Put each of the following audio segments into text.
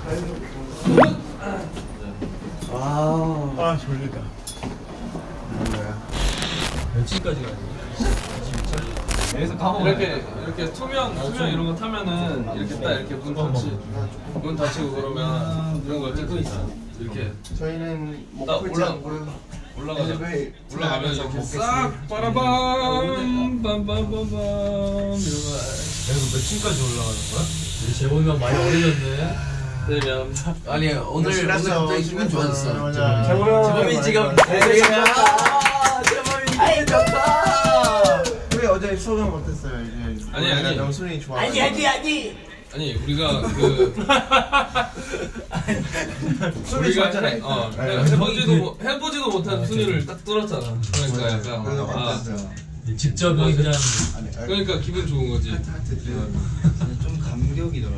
아 졸리다. 며칠까지 가야 돼? 여기서 가면 이렇게 투명 이런 거 타면은 이렇게 딱 이렇게 문 닫히고 그러면 이런 거 찍고 있어. 이렇게 저희는 딱 올라가면 이렇게 싹 빠라밤 빰빰빰빰 이런 거. 이거 몇 층까지 올라가는 거야? 우리 재범이 형 많이 어려졌네. 되면 아니 오늘 갑자기 기분 좋아졌어. 재범이 지금 재범이 좋다. 우리 어제 소감 어땠어요? 이제 아니 영순이 좋아. 아니 우리가 우리가 해보지도 못한 순위를 딱 뚫었잖아. 그러니까 약간 직접 그냥 그러니까 기분 좋은 거지. 좀 감격이더라.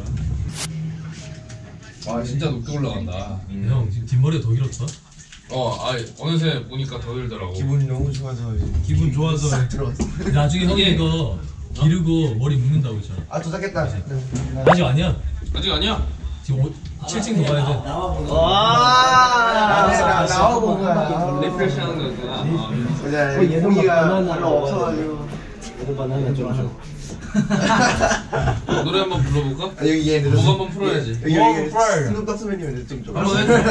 와 진짜 높게 올라간다. 형 지금 뒷머리가 더 길었어? 어느새 보니까 더 길더라고. 기분이 너무 좋아서 기분 좋아서 싹 들어왔어. 나중에 형이 이거 기르고 머리 묶는다고 했잖아. 아 도착했다. 아직 아니야? 아직 아니야? 지금 7층 더 가야 돼. 와 나와본 거야. 리프레시 하는 거구나. 얘는 별로 없어가지고. 얘도 바나나 좀 줘. 노래 한번 불러볼까? 여기 얘 목 한번 풀어야지. 여기 스눕독 선배님인데 좀 좀.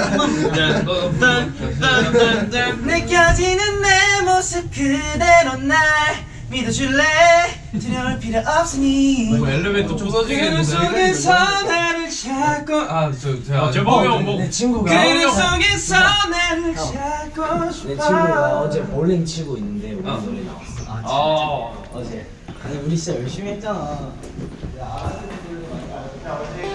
느껴지는 내 모습 그대로 날 믿어줄래? 두려울 필요 없으니 엘리베이터 부서지겠는데. 속에서 나를 찾고 재범이 형 뭐. 내 친구가 그림 속에서 나를 찾고 싶어. 내 친구가 어제 볼링 치고 있는데 우리 노래 나왔어. 어제. 아니 우리 진짜 열심히 했잖아. 어제